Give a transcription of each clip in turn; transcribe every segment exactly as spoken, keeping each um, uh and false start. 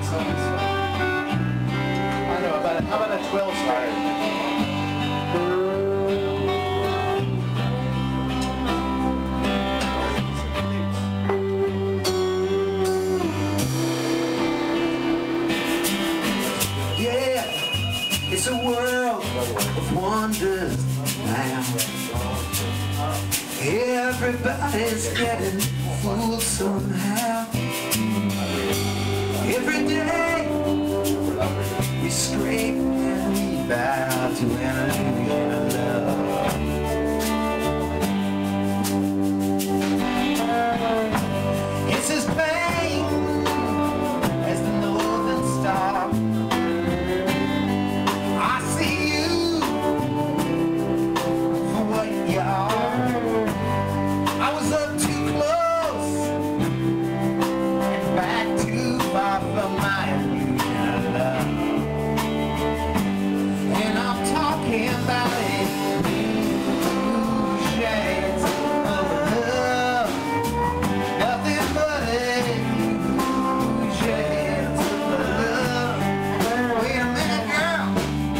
I know, about, how about a twelve star? It's a world of wonders now. Everybody's getting fooled somehow. Every day we scrape and we bow to an illusion of love. It's as plain as the northern star. I was up too close and back too far from my illusion of love. And I'm talking about illusions of love, nothing but illusions of love. Wait a minute, girl.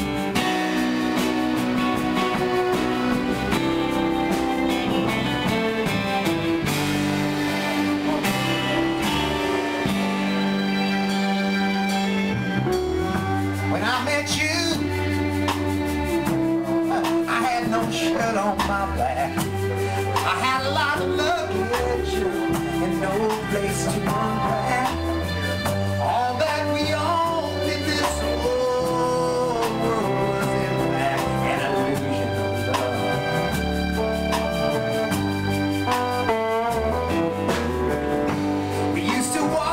When I met you, I had no shirt on my back. I had a lot of luggage and no place to unpack. All that we owned in this whole world was in fact an illusion of love. We used to walk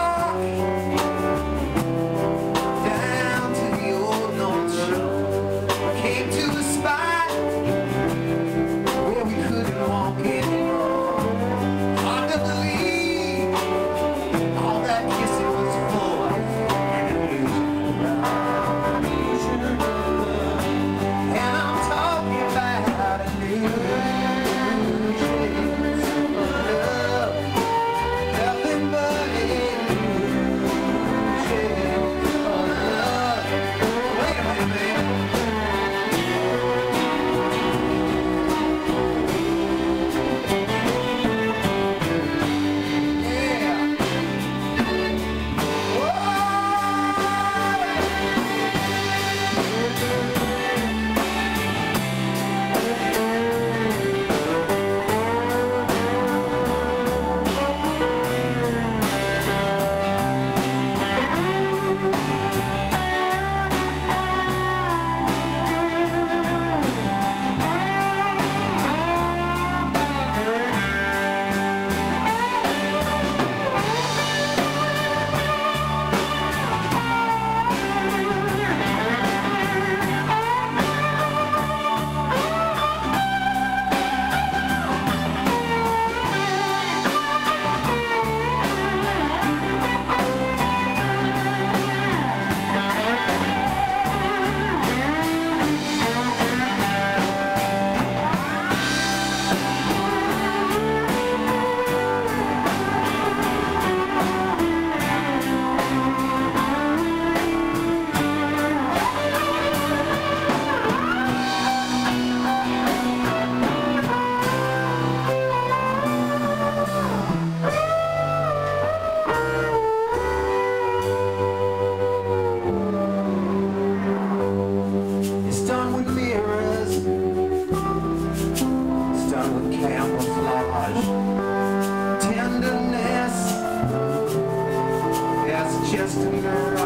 just a mirage.